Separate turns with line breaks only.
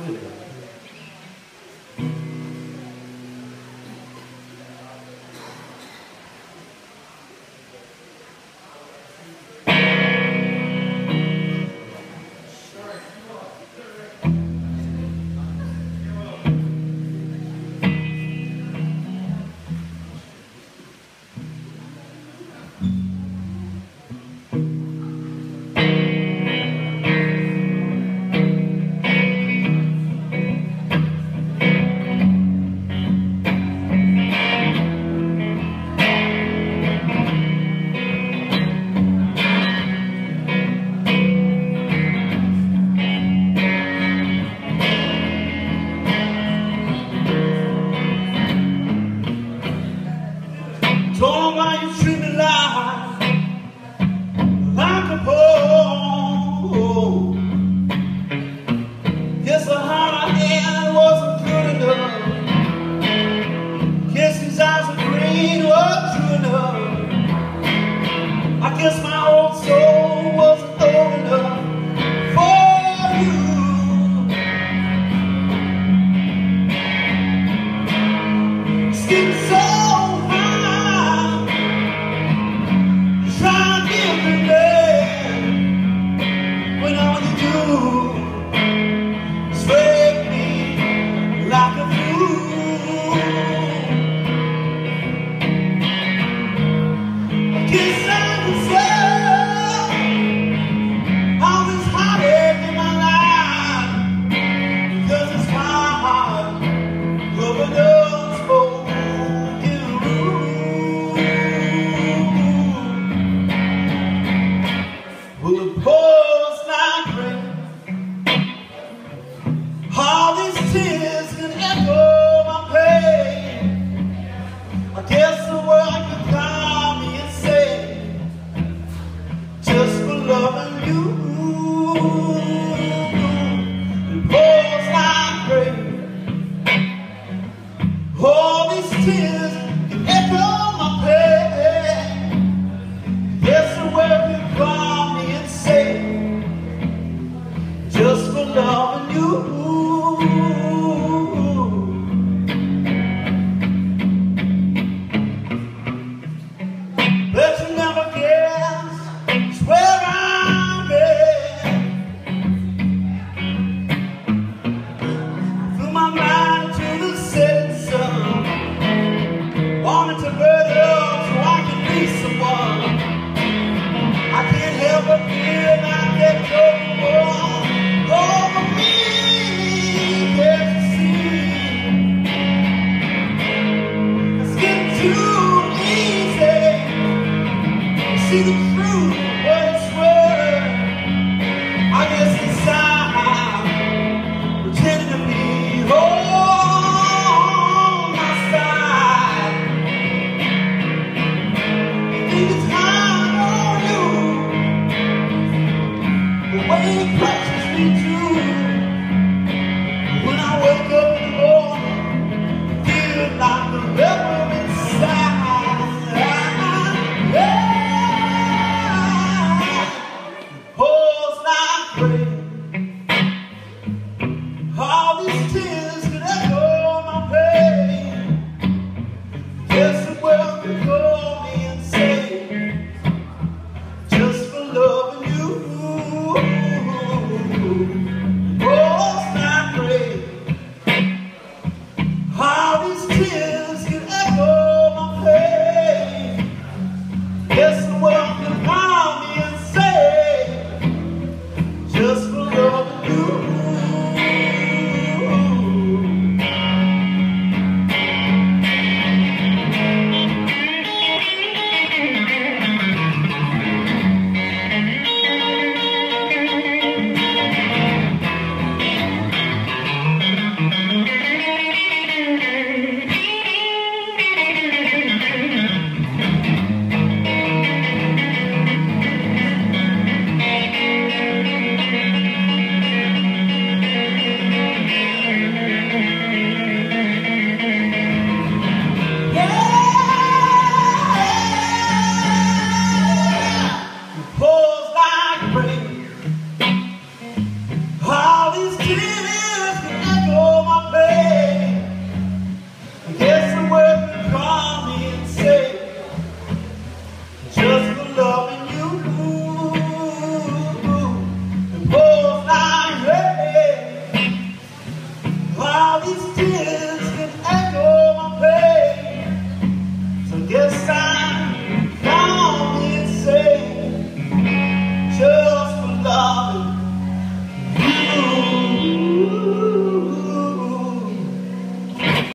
Told 'em why you treat me like a pole. Guess the heart I had wasn't good enough. Guess these eyes of green weren't true enough. I guess my old soul wasn't old enough for you. Skin so I guess the world could call me insane just for loving you. It pours like rain. All these tears can echo my pain. Guess the world could call me insane just for loving you. See the truth, what it's worth. I guess inside, pretending to be on my side. You think it's hard on you, the way it clutches me too. When I wake up in the morning, feel like the rebel inside. All these tears can echo my pain. Guess the world could call me insane just for loving you. Oh, it's not great. All these tears can echo my pain. Guess the world could call me insane just for loving you. these tears